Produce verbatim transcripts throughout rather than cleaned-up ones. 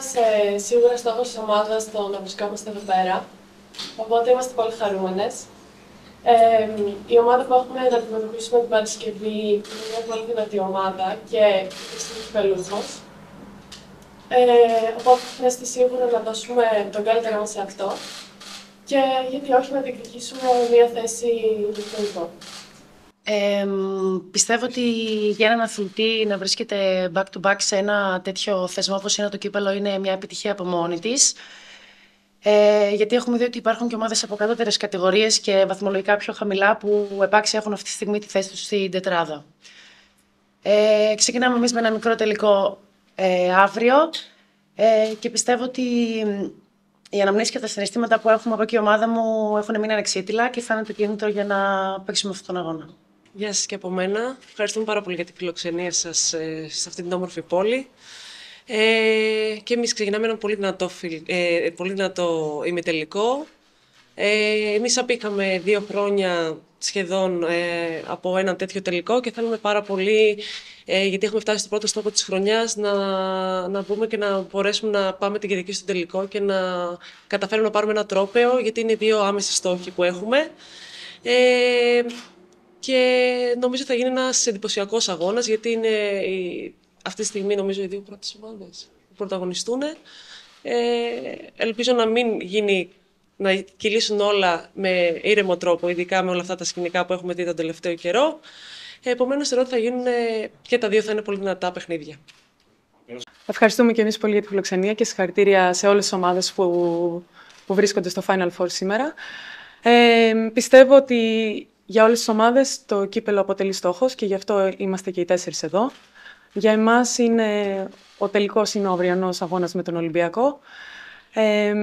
Καταρχάς, ε, σίγουρα στόχος της ομάδας το να βρισκόμαστε εδώ πέρα, οπότε είμαστε πολύ χαρούμενες. Ε, η ομάδα που έχουμε να αντιμετωπίσουμε την Παρασκευή είναι μια πολύ δυνατή ομάδα και στην κυπέλλους μας. Ε, οπότε είμαστε σίγουρα να δώσουμε τον καλύτερό μας σε αυτό και γιατί όχι να διεκδικήσουμε μια θέση στο τελικό. Ε, πιστεύω ότι για έναν αθλητή να βρίσκεται back-to-back σε ένα τέτοιο θεσμό όπως είναι το κύπελλο είναι μια επιτυχία από μόνη της. Ε, γιατί έχουμε δει ότι υπάρχουν και ομάδες από κατώτερες κατηγορίες και βαθμολογικά πιο χαμηλά που επάξια έχουν αυτή τη στιγμή τη θέση τους στην τετράδα. Ε, ξεκινάμε εμείς με ένα μικρό τελικό ε, αύριο ε, και πιστεύω ότι οι αναμνήσεις και τα συναισθήματα που έχουμε από εκεί η ομάδα μου έχουν μείνει ανεξίτηλα και θα είναι το κίνητρο για να παίξουμε αυτόν τον αγώνα. Γεια σας και από μένα. Ευχαριστούμε πάρα πολύ για τη φιλοξενία σας ε, σε αυτή την όμορφη πόλη. Ε, και εμείς ξεκινάμε ένα πολύ δυνατό, ε, πολύ δυνατό ημιτελικό. Ε, εμείς απήχαμε δύο χρόνια σχεδόν ε, από ένα τέτοιο τελικό και θέλουμε πάρα πολύ, ε, γιατί έχουμε φτάσει στο πρώτο στόχο της χρονιάς, να, να μπούμε και να μπορέσουμε να πάμε την Κυριακή στο τελικό και να καταφέρουμε να πάρουμε ένα τρόπαιο, γιατί είναι δύο άμεσοι στόχοι που έχουμε. Ε, και νομίζω θα γίνει ένας εντυπωσιακός αγώνας, γιατί είναι η, αυτή τη στιγμή νομίζω οι δύο πρώτες ομάδες που πρωταγωνιστούν. Ε, ελπίζω να μην γίνει, να κυλήσουν όλα με ήρεμο τρόπο, ειδικά με όλα αυτά τα σκηνικά που έχουμε δει τον τελευταίο καιρό. Ε, επομένως, θεωρώ ότι θα γίνουν και τα δύο θα είναι πολύ δυνατά παιχνίδια. Ευχαριστούμε και εμείς πολύ για τη φιλοξενία και συγχαρητήρια σε όλες τις ομάδες που, που βρίσκονται στο Final Four σήμερα. Ε, πιστεύω ότι για όλες τις ομάδες το κύπελλο αποτελεί στόχος και γι' αυτό είμαστε και οι τέσσερις εδώ. Για εμάς είναι, ο τελικός είναι ο αυριανός αγώνας με τον Ολυμπιακό. Ε,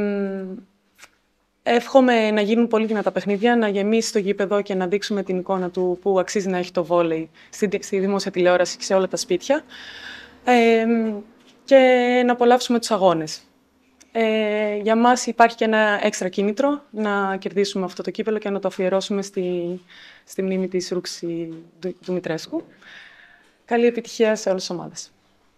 εύχομαι να γίνουν πολύ δυνατά παιχνίδια, να γεμίσει το γήπεδο και να δείξουμε την εικόνα του που αξίζει να έχει το βόλεϊ στη, στη δημόσια τηλεόραση και σε όλα τα σπίτια. Ε, και να απολαύσουμε τους αγώνες. Ε, για μας υπάρχει και ένα έξτρα κίνητρο να κερδίσουμε αυτό το κύπελλο και να το αφιερώσουμε στη, στη μνήμη της Ρούξη Δημητρέσκου. Καλή επιτυχία σε όλες τις ομάδες.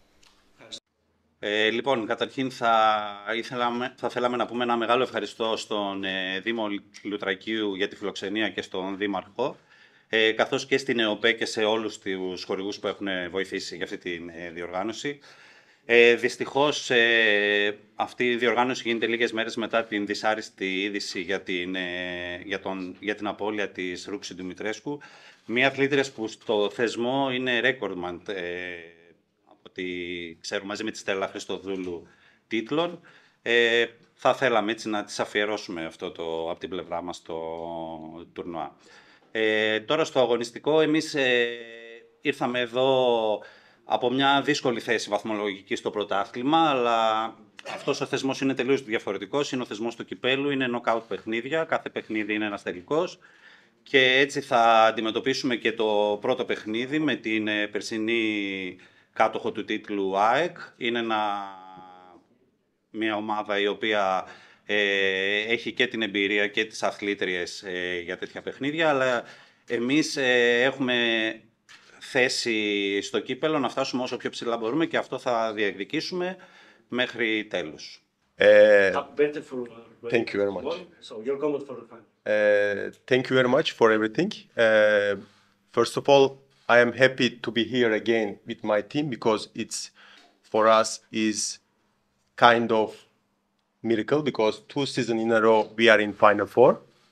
Ε, λοιπόν, καταρχήν θα, ήθελαμε, θα θέλαμε να πούμε ένα μεγάλο ευχαριστώ στον ε, Δήμο Λουτρακίου για τη φιλοξενία και στον Δήμαρχο, ε, καθώς και στην ΕΟΠΕ και σε όλους τους χορηγούς που έχουν βοηθήσει για αυτή τη ε, διοργάνωση. Ε, δυστυχώς, ε, αυτή η διοργάνωση γίνεται λίγες μέρες μετά την δυσάρεστη είδηση για την, ε, για τον, για την απώλεια της Ρούξη Δημητρέσκου. Μία αθλήτρια που στο θεσμό είναι recordman, ε, από ό,τι ξέρω, μαζί με τη Στέλλα Χριστοδούλου τίτλων. Ε, θα θέλαμε έτσι να της αφιερώσουμε αυτό το, από την πλευρά μας το τουρνουά. Ε, τώρα στο αγωνιστικό, εμείς ε, ήρθαμε εδώ από μια δύσκολη θέση βαθμολογική στο πρωτάθλημα, αλλά αυτός ο θεσμός είναι τελείως διαφορετικός. Είναι ο θεσμός του κυπέλλου, είναι νοκάουτ παιχνίδια, κάθε παιχνίδι είναι ένας τελικός. Και έτσι θα αντιμετωπίσουμε και το πρώτο παιχνίδι με την περσινή κάτοχο του τίτλου ΑΕΚ. Είναι ένα, μια ομάδα η οποία ε, έχει και την εμπειρία και τις αθλήτριες ε, για τέτοια παιχνίδια, αλλά εμείς ε, έχουμε θέση στο κύπελλο να φτάσουμε όσο πιο ψηλά μπορούμε και αυτό θα διεκδικήσουμε μέχρι τέλους. Uh, thank you very much. So your comment for the final. Uh, thank you very much for everything. Uh, first of all, I am happy to be here again with my team because it's for us is kind of miracle because two seasons in a row we are in Final Four,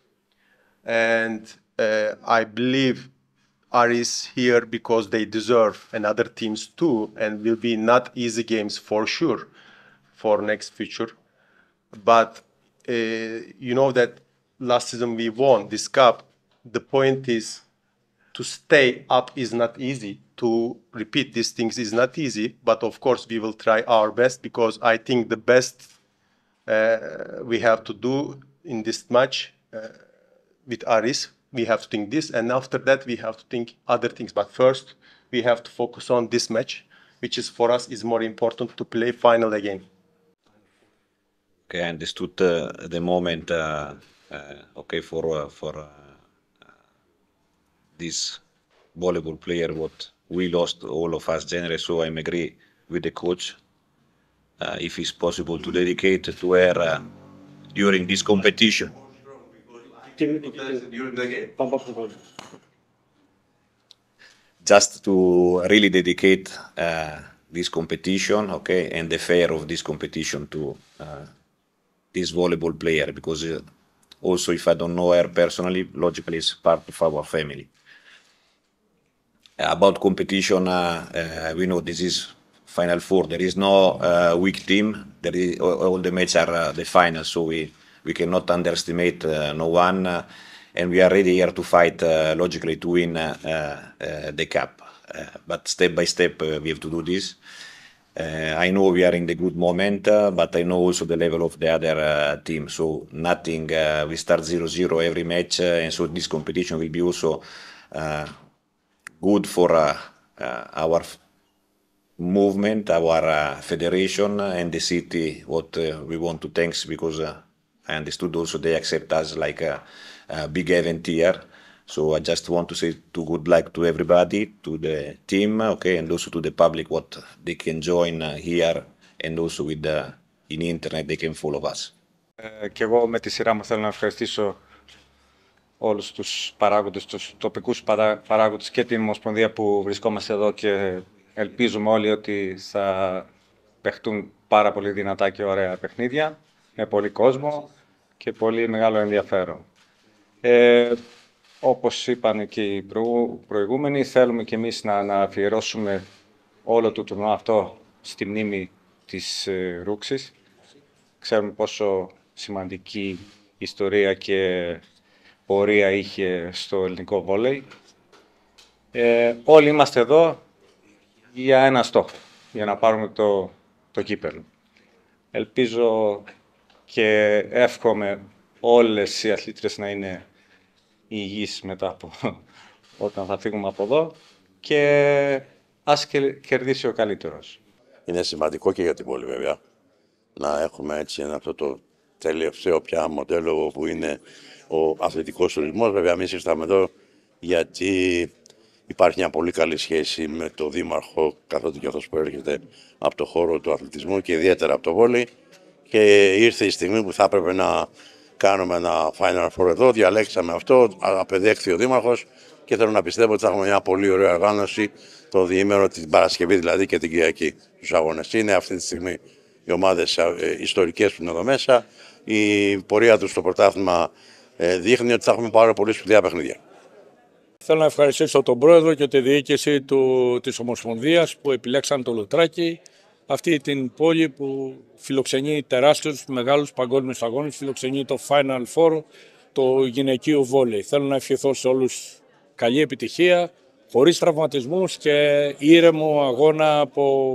and uh, I believe Aris here because they deserve and other teams too, and will be not easy games for sure for next future. But uh, you know that last season we won this cup. The point is to stay up is not easy. To repeat these things is not easy. But of course we will try our best because I think the best uh, we have to do in this match uh, with Aris. We have to think this, and after that we have to think other things. But first we have to focus on this match, which is for us is more important to play final again. Okay, I understood uh, the moment. Uh, uh, okay, for uh, for uh, this volleyball player, what we lost, all of us, generally. So I agree with the coach. uh, if it's possible, to dedicate to her uh, during this competition. Just to really dedicate uh, this competition, okay, and the fair of this competition to uh, this volleyball player, because uh, also if I don't know her personally, logically it's part of our family. About competition, uh, uh, we know this is Final Four. There is no uh, weak team. There is, all, all the matches are uh, the final, so we, we cannot underestimate uh, no one. Uh, and we are ready here to fight, uh, logically, to win uh, uh, the cup. Uh, but step by step, uh, we have to do this. Uh, I know we are in the good moment, uh, but I know also the level of the other uh, team. So nothing, uh, we start zero zero every match, uh, and so this competition will be also uh, good for uh, uh, our movement, our uh, federation, and the city, what uh, we want to thanks, because uh, I understood also they accept us like a, a big event here. So I just want to say to good luck to everybody, to the team, okay, and also to the public, what they can join uh, here, and also with the in internet they can follow us. Ε, και εγώ με τη σειρά μου θέλω να ευχαριστήσω όλους τους παράγοντες, τους τοπικούς παρά, παράγοντες και την Ομοσπονδία που βρισκόμαστε εδώ, και ελπίζουμε όλοι ότι θα παιχτούν πάρα πολύ δυνατά και ωραία παιχνίδια, με πολύ κόσμο και πολύ μεγάλο ενδιαφέρον. Ε, όπως είπαν και οι προηγούμενοι, θέλουμε και εμείς να, να αφιερώσουμε όλο το τουρνουά αυτό στη μνήμη της ε, Ρούξης. Ξέρουμε πόσο σημαντική ιστορία και πορεία είχε στο ελληνικό βόλεϊ. Ε, όλοι είμαστε εδώ για ένα στόχο, για να πάρουμε το, το κύπελλο. Ελπίζω και εύχομαι όλες οι αθλήτριες να είναι υγιείς μετά από όταν θα φύγουμε από εδώ, και ας κερδίσει ο καλύτερος. Είναι σημαντικό και για την πόλη βέβαια να έχουμε έτσι ένα, αυτό το τελευταίο πια μοντέλο που είναι ο αθλητικός τουρισμός. Βέβαια εμείς ήρθαμε εδώ γιατί υπάρχει μια πολύ καλή σχέση με το Δήμαρχο, καθότι και αυτός που έρχεται από το χώρο του αθλητισμού και ιδιαίτερα από το βόλεϊ, και ήρθε η στιγμή που θα έπρεπε να κάνουμε ένα Final Four εδώ, διαλέξαμε αυτό, απεδέχθη ο Δήμαρχος, και θέλω να πιστεύω ότι θα έχουμε μια πολύ ωραία οργάνωση το διήμερο, την Παρασκευή δηλαδή και την Κυριακή στους αγώνες. Είναι αυτή τη στιγμή οι ομάδες ιστορικές που είναι εδώ μέσα. Η πορεία τους στο πρωτάθλημα δείχνει ότι θα έχουμε πάρα πολύ σπουδαία παιχνίδια. Θέλω να ευχαριστήσω τον πρόεδρο και τη διοίκηση του, της Ομοσπονδίας που επιλέξαν το Λουτράκι, αυτή την πόλη που φιλοξενεί τεράστιους μεγάλους παγκόσμιους αγώνες, φιλοξενεί το Final Four, το γυναικείο βόλεϊ. Θέλω να ευχηθώ σε όλους καλή επιτυχία, χωρίς τραυματισμούς και ήρεμο αγώνα από,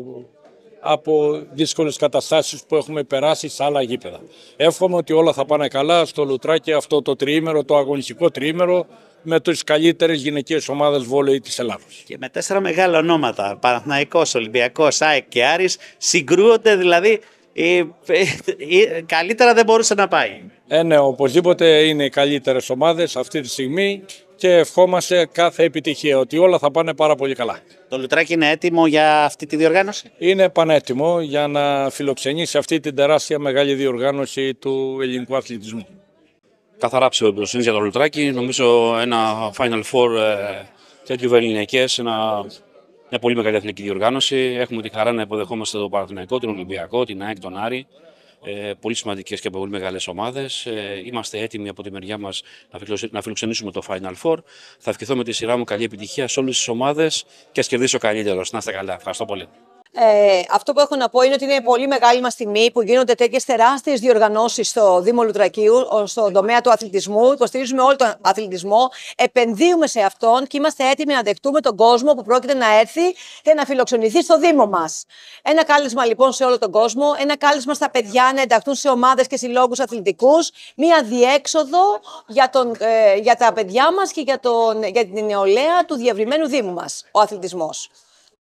από δύσκολες καταστάσεις που έχουμε περάσει σε άλλα γήπεδα. Εύχομαι ότι όλα θα πάνε καλά στο Λουτράκι αυτό το τριήμερο, το αγωνιστικό τριήμερο, με τις καλύτερες γυναικείες ομάδες βόλεϊ της Ελλάδος. Και με τέσσερα μεγάλα ονόματα, Παναθηναϊκός, Ολυμπιακός, ΑΕΚ και Άρης, συγκρούονται δηλαδή, ε, ε, ε, καλύτερα δεν μπορούσε να πάει. Ε, ναι, οπωσδήποτε είναι οι καλύτερες ομάδες αυτή τη στιγμή και ευχόμαστε κάθε επιτυχία, ότι όλα θα πάνε πάρα πολύ καλά. Το Λουτράκι είναι έτοιμο για αυτή τη διοργάνωση? Είναι πανέτοιμο για να φιλοξενήσει αυτή την τεράστια μεγάλη διοργάνωση του ελληνικού αθλητισμού. Καθαρά ψευδοπιστοσύνη για το Λουτράκι. Νομίζω ένα Final Four ε, τέτοιου ελληνικές, μια πολύ μεγάλη αθλητική διοργάνωση. Έχουμε τη χαρά να υποδεχόμαστε το Παναθηναϊκό, τον Ολυμπιακό, την ΑΕΚ, τον Άρη. Ε, πολύ σημαντικές και πολύ μεγάλες ομάδες. Ε, είμαστε έτοιμοι από τη μεριά μας να φιλοξενήσουμε το Final Four. Θα ευχηθώ με τη σειρά μου καλή επιτυχία σε όλες τις ομάδες και ας κερδίσει ο καλύτερος. Να είστε καλά. Ευχαριστώ πολύ. Ε, αυτό που έχω να πω είναι ότι είναι πολύ μεγάλη μας τιμή που γίνονται τέτοιες τεράστιες διοργανώσεις στο Δήμο Λουτρακίου, στον τομέα του αθλητισμού. Υποστηρίζουμε όλο τον αθλητισμό, επενδύουμε σε αυτόν και είμαστε έτοιμοι να δεχτούμε τον κόσμο που πρόκειται να έρθει και να φιλοξενηθεί στο Δήμο μας. Ένα κάλεσμα λοιπόν σε όλο τον κόσμο, ένα κάλεσμα στα παιδιά να ενταχθούν σε ομάδες και συλλόγους αθλητικούς, μία διέξοδο για, τον, ε, για τα παιδιά μας και για, τον, για την νεολαία του διευρυμένου Δήμου μας, ο αθλητισμός.